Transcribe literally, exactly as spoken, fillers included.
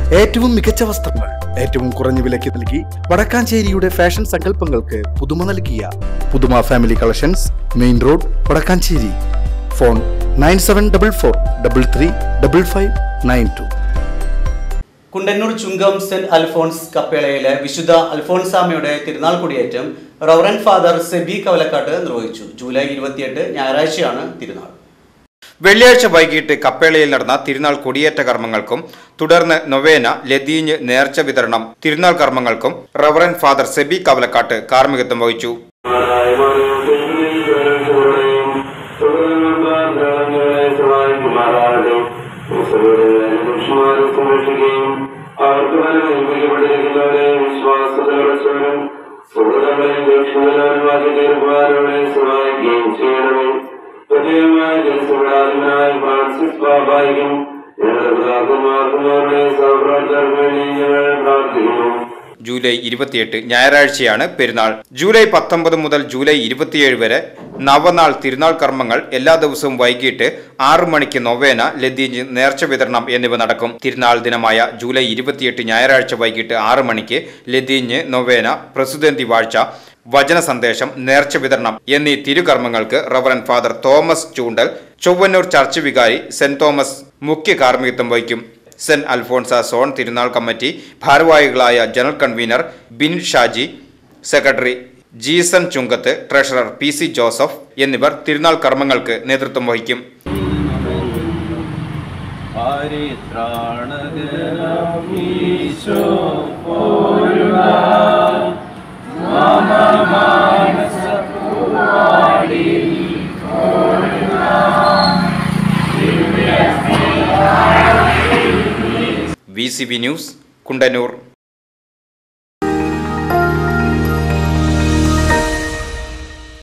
ഏറ്റവും മികച്ച വസ്ത്രങ്ങൾ ഏറ്റവും കുറഞ്ഞ വിലയ്ക്ക് നൽകി വടക്കാഞ്ചേരിയുടെ ഫാഷൻ സങ്കല്പങ്ങൾക്ക് പുതുമ നൽകിയ Puthuma family collections, main road, Vadakkanchery. Phone nine seven double four double three double five nine two. Kundannoor Chungam saint Alphons കപ്പേളയിലെ വിശുദ്ധ അൽഫോൺസാമയുടെ തിരുനാൾ കൊടിയേറ്റം റവറന്റ് ഫാദർ സെബി കവലക്കാട്ട് നിർവഹിച്ചു. ജൂലൈ ഇരുപത്തിയെട്ട് ഞായറാഴ്ചയാണ് തിരുനാൾ. വെള്ളിയാഴ്ച വൈകിട്ട് കപ്പേളയിൽ നടന്ന തിരുനാൾ കൊടിയേറ്റ കർമ്മങ്ങൾക്കും തുടർന്ന് നൊവേന, ലതീഞ്ഞ്, നേർച്ച വിതരണം, തിരുനാൾ കർമ്മങ്ങൾക്കും റവറന്റ് ഫാദർ സെബി കവലക്കാട്ട് കാർമ്മികത്വം വഹിച്ചു. ജൂലൈ ഇരുപത്തിയെട്ട് ഞായറാഴ്ചയാണ് പെരുന്നാൾ. ജൂലൈ പത്തൊമ്പത് മുതൽ ജൂലൈ ഇരുപത്തിയേഴ് വരെ നവനാൾ തിരുനാൾ കർമ്മങ്ങൾ എല്ലാ ദിവസവും വൈകിട്ട് ആറു മണിക്ക് നൊവേന, ലതീഞ്ഞ്, നേർച്ച വിതരണം എന്നിവ നടക്കും. തിരുനാൾ ദിനമായ ജൂലൈ ഇരുപത്തിയെട്ട് ഞായറാഴ്ച വൈകിട്ട് ആറു മണിക്ക് ലതീഞ്ഞ്, നൊവേന, പ്രസുതന്തി വാഴ്ച, വചന സന്ദേശം, നേർച്ച വിതരണം എന്നീ തിരുകർമ്മങ്ങൾക്ക് reverend father Thomas Choondal, Chowwannur church വികാരി സെന്റ് തോമസ് മുഖ്യ കാർമ്മികത്വം വഹിക്കും. സെന്റ് അൽഫോൺസ സോൺ തിരുനാൾ കമ്മിറ്റി ഭാരവാഹികളായ general convener Bin Shaji, secretary Jeeson Chunkath, treasurer P C Joseph എന്നിവർ തിരുനാൾ കർമ്മങ്ങൾക്ക് നേതൃത്വം വഹിക്കും. V C B news, Kundannoor.